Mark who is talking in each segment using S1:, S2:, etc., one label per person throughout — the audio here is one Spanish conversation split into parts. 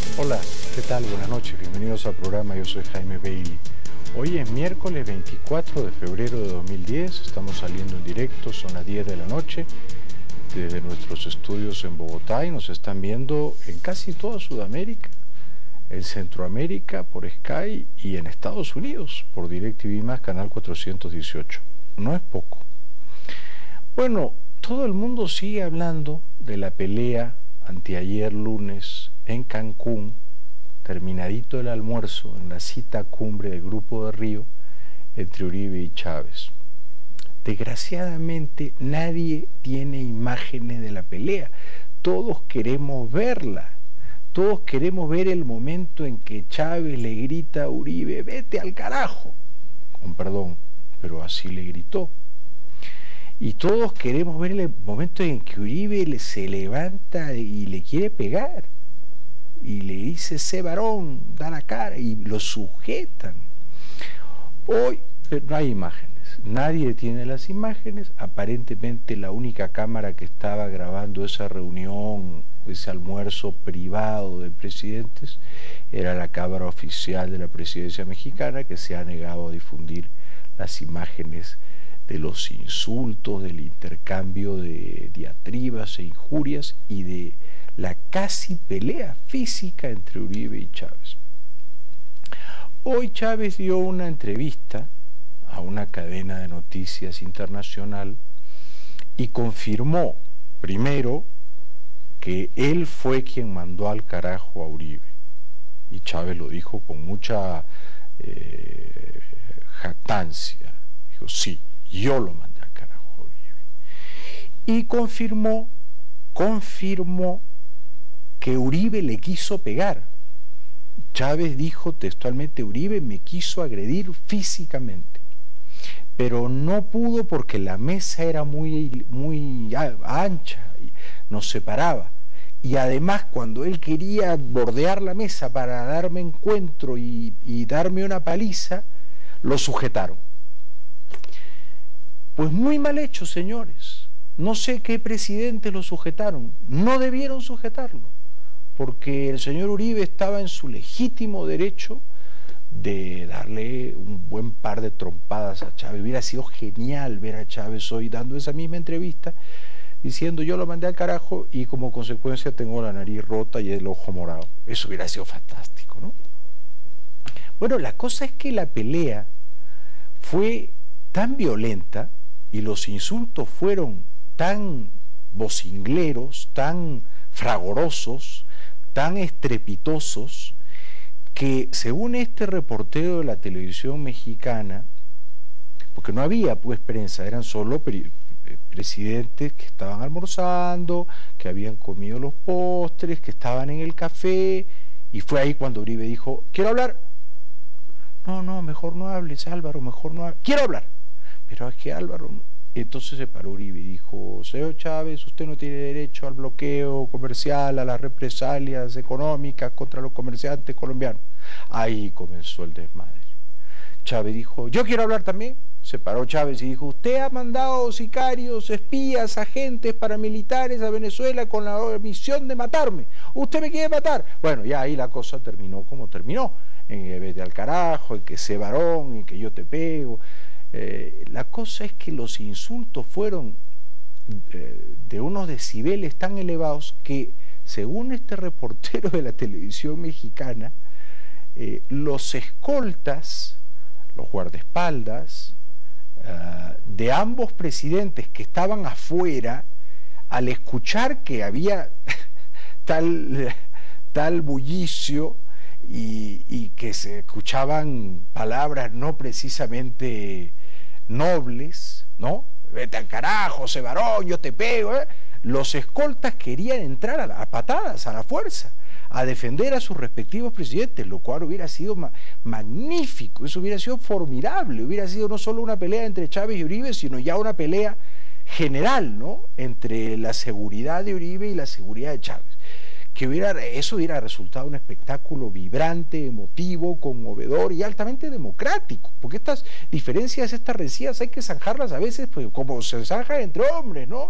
S1: Hola, ¿qué tal? Buenas noches, bienvenidos al programa, yo soy Jaime Bailey. Hoy es miércoles 24 de febrero de 2010, estamos saliendo en directo, son las 10 de la noche, desde nuestros estudios en Bogotá y nos están viendo en casi toda Sudamérica, en Centroamérica por Sky y en Estados Unidos por DirecTV más canal 418. No es poco. Bueno, todo el mundo sigue hablando de la pelea anteayer lunes en Cancún, terminadito el almuerzo en la cita cumbre del Grupo de Río entre Uribe y Chávez. Desgraciadamente nadie tiene imágenes de la pelea, todos queremos verla, todos queremos ver el momento en que Chávez le grita a Uribe, vete al carajo, con perdón, pero así le gritó. Y todos queremos ver el momento en que Uribe se levanta y le quiere pegar. Y le dice, sé varón, da la cara, y lo sujetan. Hoy no hay imágenes, nadie tiene las imágenes. Aparentemente la única cámara que estaba grabando esa reunión, ese almuerzo privado de presidentes, era la cámara oficial de la presidencia mexicana, que se ha negado a difundir las imágenes de los insultos, del intercambio de diatribas e injurias y de la casi pelea física entre Uribe y Chávez. Hoy Chávez dio una entrevista a una cadena de noticias internacional y confirmó, primero, que él fue quien mandó al carajo a Uribe. Y Chávez lo dijo con mucha jactancia. Dijo, sí, yo lo mandé al carajo a Uribe. Y confirmó que Uribe le quiso pegar. Chávez dijo textualmente, Uribe me quiso agredir físicamente, pero no pudo porque la mesa era muy ancha, y nos separaba. Y además cuando él quería bordear la mesa para darme encuentro y darme una paliza, lo sujetaron. Pues muy mal hecho, señores. No sé qué presidente lo sujetaron. No debieron sujetarlo, porque el señor Uribe estaba en su legítimo derecho de darle un buen par de trompadas a Chávez. Hubiera sido genial ver a Chávez hoy dando esa misma entrevista, diciendo yo lo mandé al carajo y como consecuencia tengo la nariz rota y el ojo morado. Eso hubiera sido fantástico, ¿no? Bueno, la cosa es que la pelea fue tan violenta y los insultos fueron tan vocingleros, tan fragorosos, tan estrepitosos, que según este reportero de la televisión mexicana, porque no había pues prensa, eran solo presidentes que estaban almorzando, que habían comido los postres, que estaban en el café, y fue ahí cuando Uribe dijo, ¿quiero hablar? No, mejor no hables, Álvaro, mejor no hables. ¡Quiero hablar! Pero es que Álvaro... Entonces se paró Uribe y dijo, señor Chávez, usted no tiene derecho al bloqueo comercial, a las represalias económicas contra los comerciantes colombianos. Ahí comenzó el desmadre. Chávez dijo, yo quiero hablar también. Se paró Chávez y dijo, usted ha mandado sicarios, espías, agentes paramilitares a Venezuela con la misión de matarme. ¿Usted me quiere matar? Bueno, ya ahí la cosa terminó como terminó. En que vete al carajo, en que sé varón, en que yo te pego. La cosa es que los insultos fueron de unos decibeles tan elevados que, según este reportero de la televisión mexicana, los escoltas, los guardaespaldas de ambos presidentes que estaban afuera, al escuchar que había tal bullicio y que se escuchaban palabras no precisamente nobles, ¿no? Vete al carajo, sé varón, yo te pego, Los escoltas querían entrar a patadas, a la fuerza, a defender a sus respectivos presidentes, lo cual hubiera sido magnífico, eso hubiera sido formidable, hubiera sido no solo una pelea entre Chávez y Uribe, sino ya una pelea general, ¿no? Entre la seguridad de Uribe y la seguridad de Chávez. Eso hubiera resultado un espectáculo vibrante, emotivo, conmovedor y altamente democrático, porque estas diferencias, estas rencillas hay que zanjarlas a veces pues, como se zanjan entre hombres, ¿no?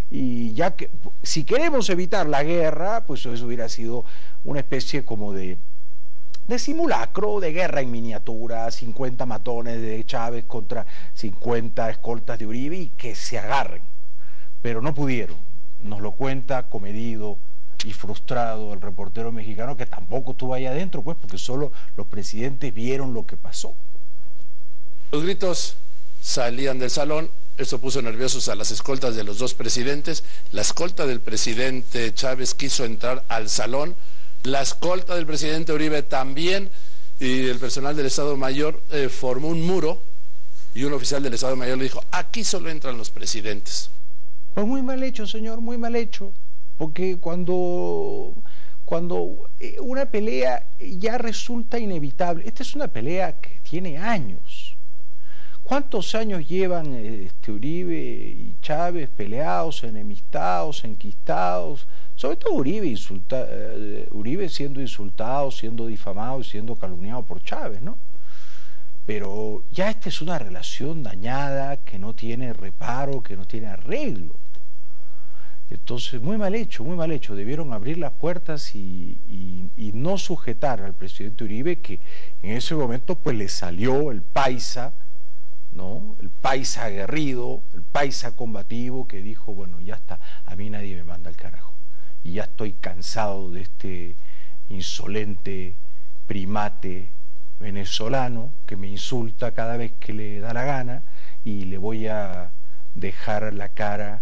S1: y ya que si queremos evitar la guerra, pues eso hubiera sido una especie como de simulacro de guerra en miniatura, 50 matones de Chávez contra 50 escoltas de Uribe y que se agarren, pero no pudieron. Nos lo cuenta comedido y frustrado el reportero mexicano, que tampoco estuvo ahí adentro, pues, porque solo los presidentes vieron lo que pasó.
S2: Los gritos salían del salón, eso puso nerviosos a las escoltas de los dos presidentes. La escolta del presidente Chávez quiso entrar al salón, la escolta del presidente Uribe también, y el personal del Estado Mayor formó un muro, y un oficial del Estado Mayor le dijo: aquí solo entran los presidentes.
S1: Pues muy mal hecho, señor, muy mal hecho, porque cuando una pelea ya resulta inevitable, esta es una pelea que tiene años. ¿Cuántos años llevan Uribe y Chávez peleados, enemistados, enquistados? Sobre todo Uribe siendo insultado, siendo difamado y siendo calumniado por Chávez, ¿no? Pero ya esta es una relación dañada, que no tiene reparo, que no tiene arreglo. Entonces, muy mal hecho, debieron abrir las puertas y no sujetar al presidente Uribe, que en ese momento pues le salió el paisa, ¿no? El paisa aguerrido, el paisa combativo, que dijo: bueno, ya está, a mí nadie me manda al carajo, y ya estoy cansado de este insolente primate venezolano que me insulta cada vez que le da la gana, y le voy a dejar la cara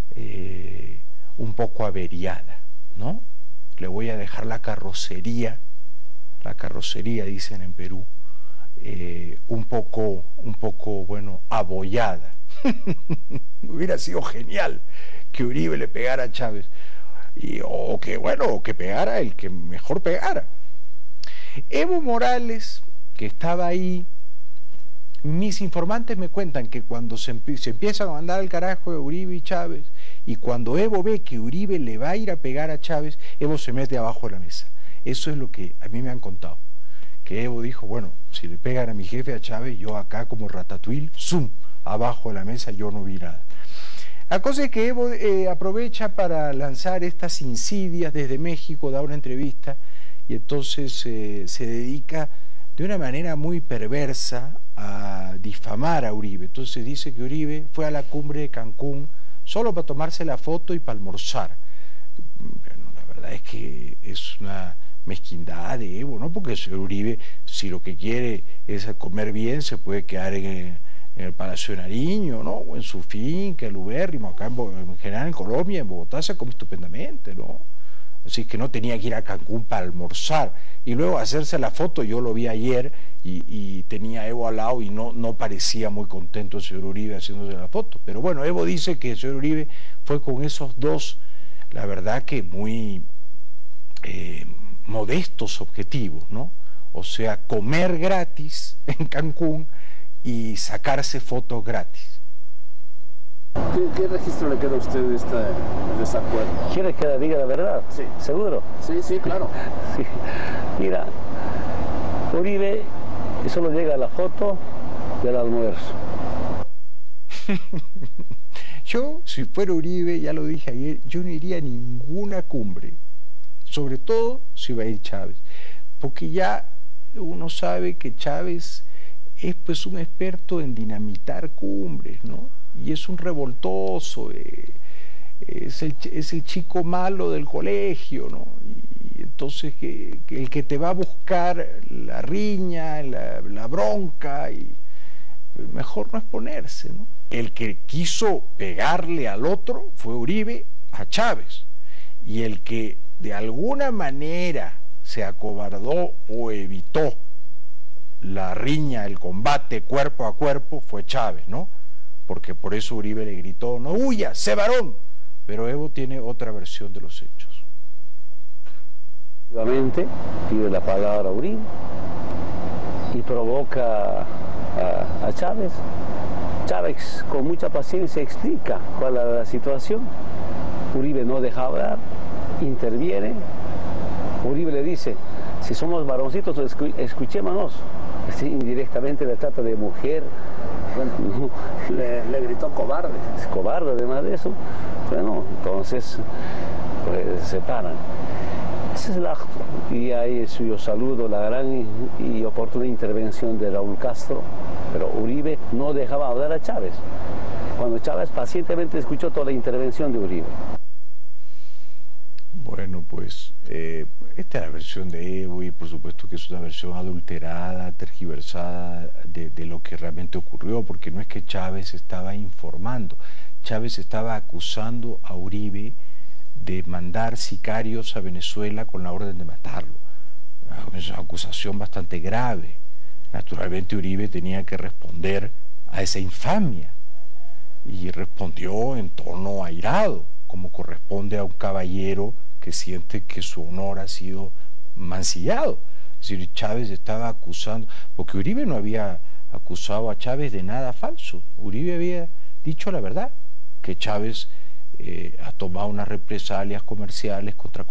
S1: un poco averiada, ¿no? Le voy a dejar la carrocería dicen en Perú, un poco, bueno, abollada. Hubiera sido genial que Uribe le pegara a Chávez, o que pegara el que mejor pegara. Evo Morales, que estaba ahí, mis informantes me cuentan que cuando se empiezan a mandar al carajo de Uribe y Chávez, y cuando Evo ve que Uribe le va a ir a pegar a Chávez, Evo se mete abajo de la mesa. Eso es lo que a mí me han contado, que Evo dijo: bueno, si le pegan a mi jefe, a Chávez, yo acá como Ratatouille, zoom, abajo de la mesa, yo no vi nada. La cosa es que Evo aprovecha para lanzar estas insidias desde México, da una entrevista, y entonces se dedica de una manera muy perversa a difamar a Uribe. Entonces dice que Uribe fue a la cumbre de Cancún solo para tomarse la foto y para almorzar. Bueno, la verdad es que es una mezquindad de Evo, ¿no? Porque el señor Uribe, si lo que quiere es comer bien, se puede quedar en el Palacio de Nariño, ¿no? O en su finca, el ubérrimo, acá en general en Colombia, en Bogotá se come estupendamente, ¿no? Así que no tenía que ir a Cancún para almorzar y luego hacerse la foto. Yo lo vi ayer y tenía a Evo al lado y no parecía muy contento el señor Uribe haciéndose la foto. Pero bueno, Evo dice que el señor Uribe fue con esos dos, la verdad que muy modestos objetivos, ¿no? O sea, comer gratis en Cancún y sacarse fotos gratis.
S3: ¿Qué registro le queda a usted de este desacuerdo?
S4: ¿Quiere que le diga la verdad?
S3: Sí.
S4: ¿Seguro?
S3: Sí, claro.
S4: Sí. Mira, Uribe solo llega a la foto del almuerzo.
S1: Yo, si fuera Uribe, ya lo dije ayer, yo no iría a ninguna cumbre, sobre todo si va a ir Chávez, porque ya uno sabe que Chávez es pues un experto en dinamitar cumbres, ¿no? Y es un revoltoso, es el chico malo del colegio, ¿no? Y entonces el que te va a buscar la riña, la bronca, y mejor no exponerse, ¿no? El que quiso pegarle al otro fue Uribe a Chávez, y el que de alguna manera se acobardó o evitó la riña, el combate cuerpo a cuerpo, fue Chávez, ¿no? Porque por eso Uribe le gritó: no huya, sé varón. Pero Evo tiene otra versión de los hechos.
S4: Nuevamente pide la palabra a Uribe y provoca a Chávez. Chávez con mucha paciencia explica cuál es la situación. Uribe no deja hablar, interviene. Uribe le dice: si somos varoncitos, escuchémonos. Indirectamente le trata de mujer,
S3: Bueno, le gritó cobarde.
S4: Es cobarde además de eso. Bueno, entonces pues se paran. Ese es el acto. Y ahí yo saludo la gran y oportuna intervención de Raúl Castro, pero Uribe no dejaba hablar a Chávez, cuando Chávez pacientemente escuchó toda la intervención de Uribe.
S1: Bueno, pues esta es la versión de Evo y por supuesto que es una versión adulterada, tergiversada de lo que realmente ocurrió, porque no es que Chávez estaba informando, Chávez estaba acusando a Uribe de mandar sicarios a Venezuela con la orden de matarlo. Es una acusación bastante grave. Naturalmente Uribe tenía que responder a esa infamia y respondió en tono airado, como corresponde a un caballero que siente que su honor ha sido mancillado. Es decir, Chávez estaba acusando, porque Uribe no había acusado a Chávez de nada falso. Uribe había dicho la verdad, que Chávez ha tomado unas represalias comerciales contra